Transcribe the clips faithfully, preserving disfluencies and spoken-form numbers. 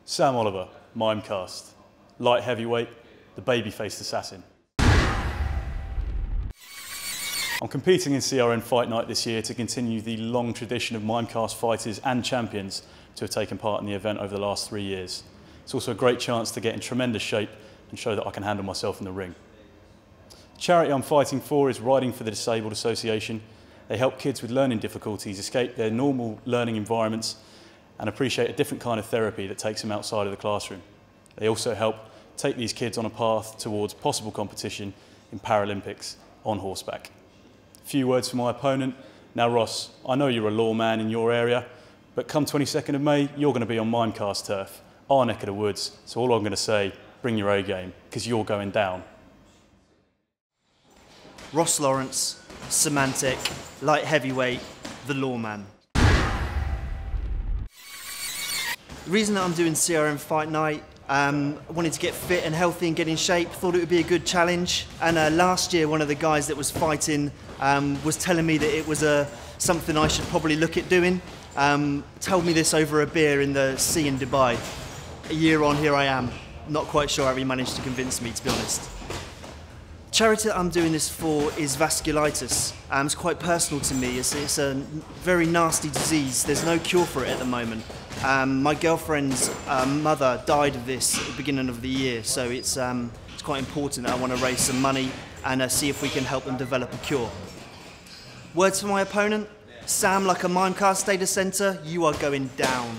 Sam Oliver, Mimecast. Light heavyweight, the baby-faced assassin. I'm competing in C R N Fight Night this year to continue the long tradition of Mimecast fighters and champions to have taken part in the event over the last three years. It's also a great chance to get in tremendous shape and show that I can handle myself in the ring. The charity I'm fighting for is Riding for the Disabled Association. They help kids with learning difficulties escape their normal learning environments and appreciate a different kind of therapy that takes them outside of the classroom. They also help take these kids on a path towards possible competition in Paralympics on horseback. A few words for my opponent. Now Ross, I know you're a lawman in your area, but come twenty-second of May, you're going to be on Mimecast turf, our neck of the woods, so all I'm going to say, bring your A game, because you're going down. Ross Lawrence, Semantic, light heavyweight, the lawman. The reason that I'm doing C R N Fight Night, um, I wanted to get fit and healthy and get in shape, thought it would be a good challenge. And uh, last year, one of the guys that was fighting um, was telling me that it was uh, something I should probably look at doing. Um, told me this over a beer in the sea in Dubai. A year on, here I am. Not quite sure how he managed to convince me, to be honest. The charity that I'm doing this for is vasculitis. Um, it's quite personal to me. It's, it's a very nasty disease. There's no cure for it at the moment. Um, my girlfriend's um, mother died of this at the beginning of the year, so it's, um, it's quite important that I want to raise some money and uh, see if we can help them develop a cure. Words for my opponent: Sam, like a Mimecast data centre, you are going down.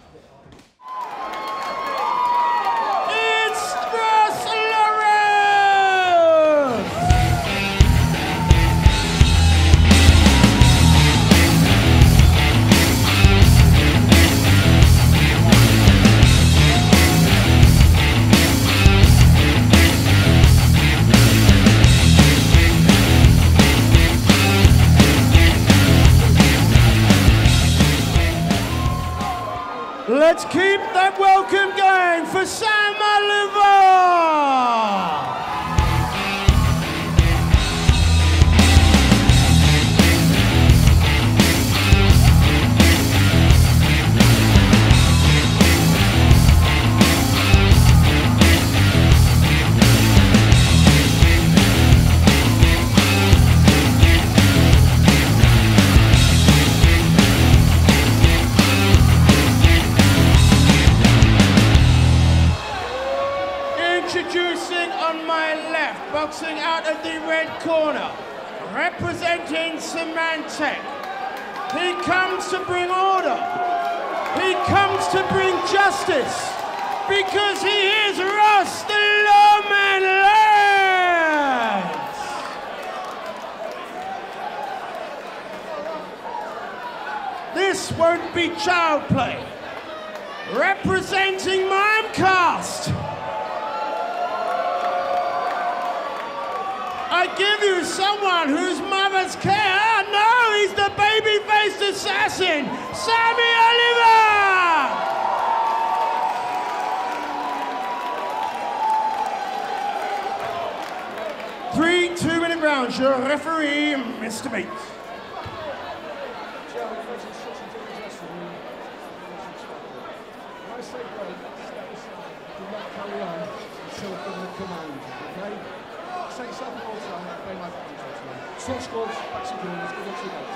Let's keep that welcome going for Sam Oliver! Introducing on my left, boxing out of the red corner, representing Semantic. He comes to bring order. He comes to bring justice, because he is Ross the Lawman Lance. This won't be child play. Representing Mimecast, I give you someone whose mother's care. No, he's the baby-faced assassin, Sammy Oliver! Three two-minute rounds. Your referee, Mister Bates. Switch gloves, back to goals, good luck to you both.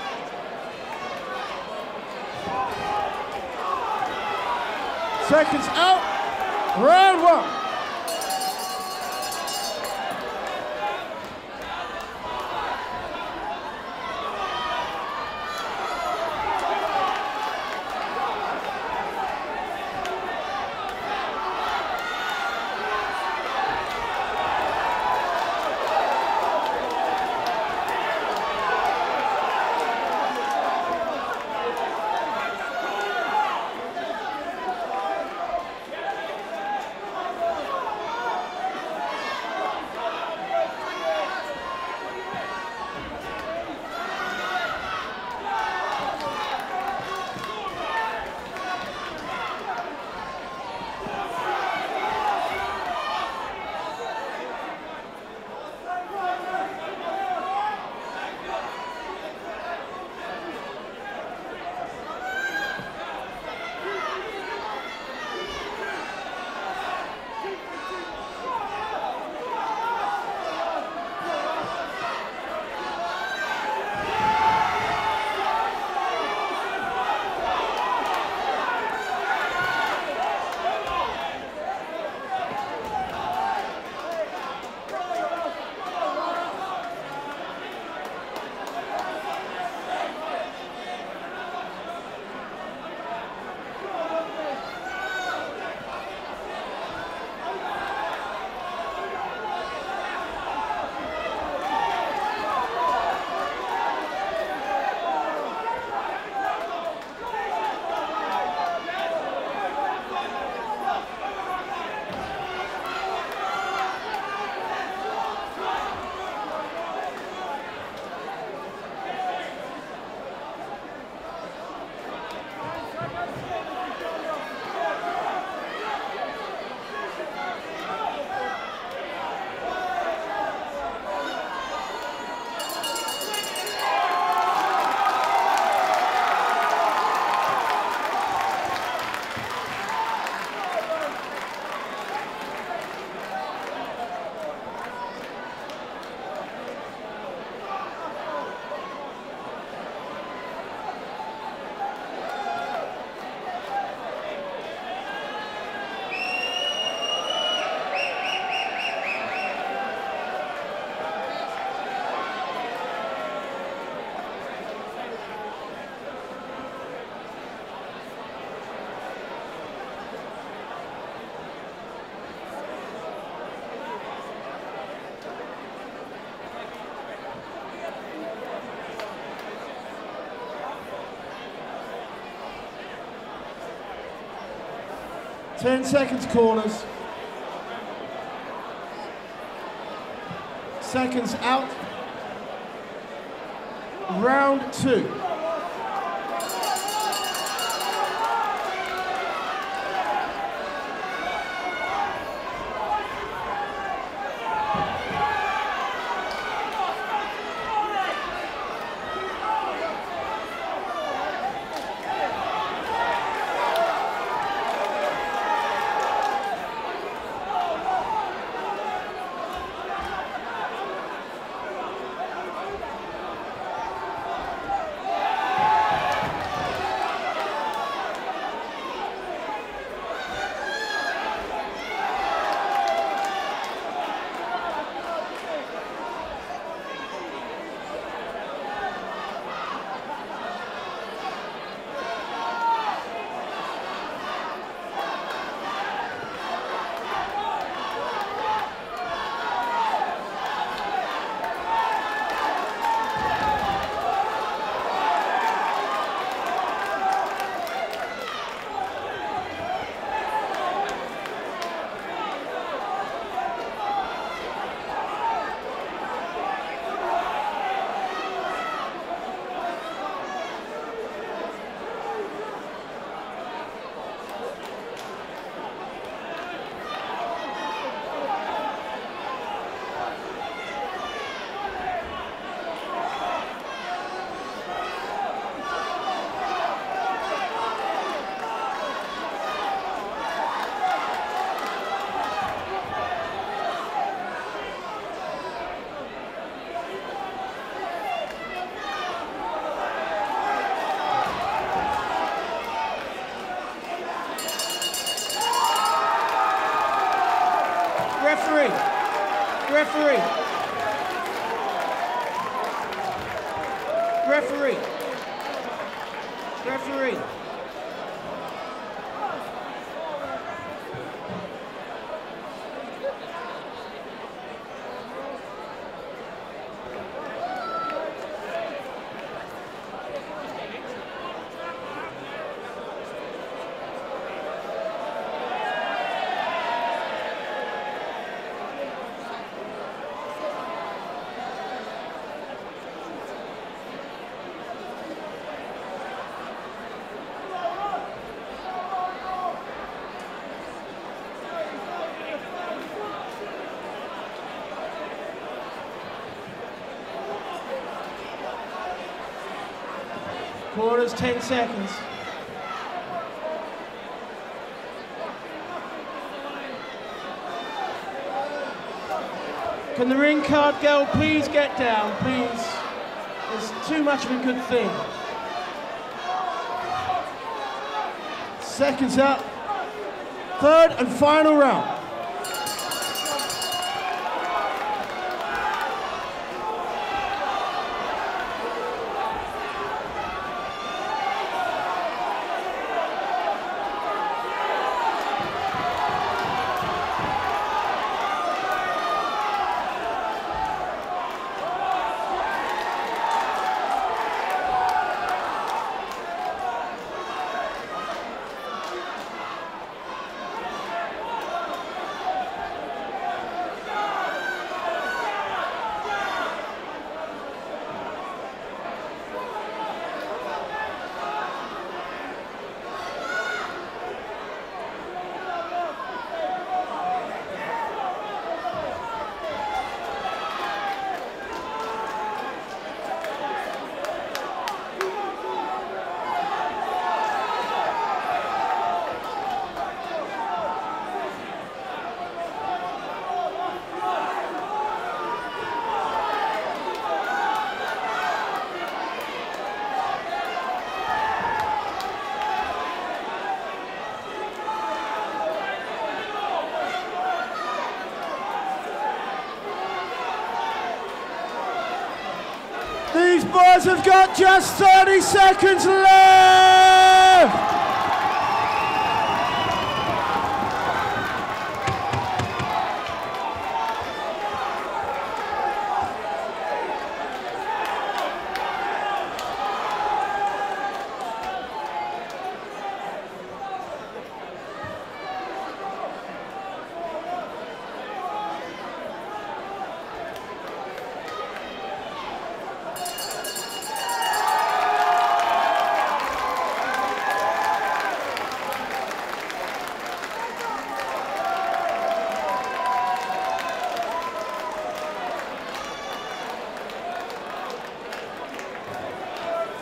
Seconds out, round one. Ten seconds corners. Seconds out. Round two. Referee. Referee. Referee. Referee. Quarters, ten seconds. Can the ring card girl please get down, please? It's too much of a good thing. Seconds up. Third and final round. These boys have got just thirty seconds left!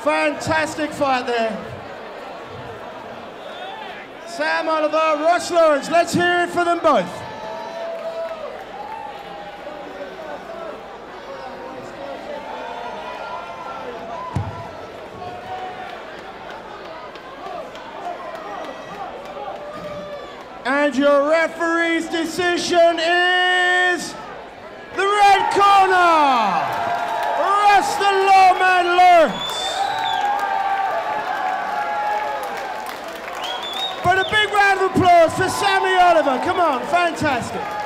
Fantastic fight there. Sam Oliver, Ross Lawrence, let's hear it for them both. And your referee's decision is the red corner, Russ the Lawman Lawrence. But a big round of applause for Sammy Oliver. Come on, fantastic.